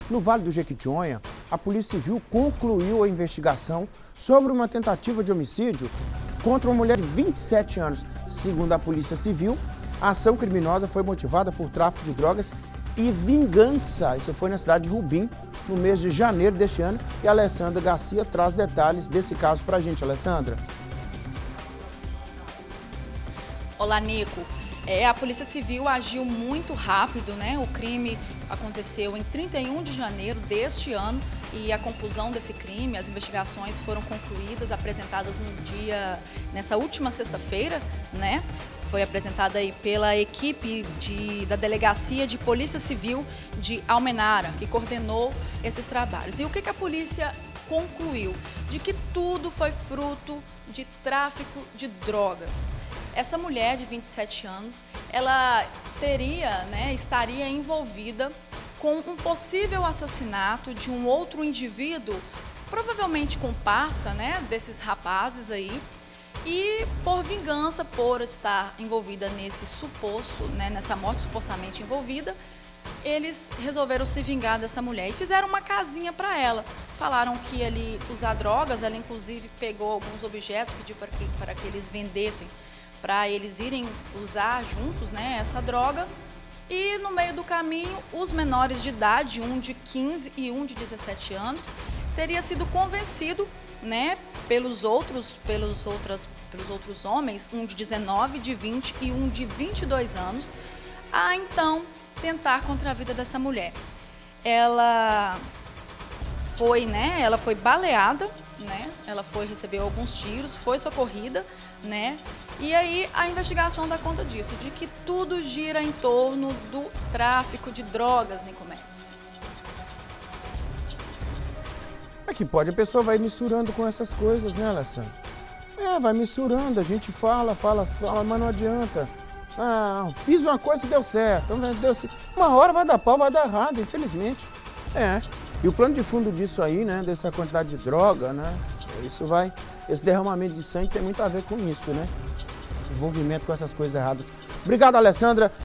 No Vale do Jequitinhonha, a Polícia Civil concluiu a investigação sobre uma tentativa de homicídio contra uma mulher de 27 anos. Segundo a Polícia Civil, a ação criminosa foi motivada por tráfico de drogas e vingança. Isso foi na cidade de Rubim, no mês de janeiro deste ano. E a Alessandra Garcia traz detalhes desse caso pra gente. Alessandra. Olá, Nico. A Polícia Civil agiu muito rápido, né? O crime aconteceu em 31 de janeiro deste ano e a conclusão desse crime, as investigações foram concluídas, apresentadas nessa última sexta-feira, né? Foi apresentada aí pela equipe da Delegacia de Polícia Civil de Almenara, que coordenou esses trabalhos. E o que a polícia concluiu? De que tudo foi fruto de tráfico de drogas. Essa mulher de 27 anos, ela estaria envolvida com um possível assassinato de um outro indivíduo, provavelmente comparsa, né, desses rapazes aí, e por vingança, por estar envolvida nesse suposto, né, nessa morte supostamente envolvida, eles resolveram se vingar dessa mulher e fizeram uma casinha para ela. Falaram que ia ali usar drogas, ela inclusive pegou alguns objetos, pediu para que eles vendessem, para eles irem usar juntos, né, essa droga. E no meio do caminho, os menores de idade, um de 15 e um de 17 anos, teria sido convencido, né, pelos outros homens, um de 19, de 20 e um de 22 anos, a então tentar contra a vida dessa mulher. Ela foi baleada, né? Ela recebeu alguns tiros, foi socorrida, né? E aí a investigação dá conta disso, de que tudo gira em torno do tráfico de drogas, Nicomedes. É que pode, a pessoa vai misturando com essas coisas, né, Alessandra? Vai misturando, a gente fala, mas não adianta. Ah, fiz uma coisa que deu certo, uma hora vai dar pau, vai dar errado, infelizmente. E o plano de fundo disso aí, né, dessa quantidade de droga, né, esse derramamento de sangue tem muito a ver com isso, né? Envolvimento com essas coisas erradas. Obrigado, Alessandra.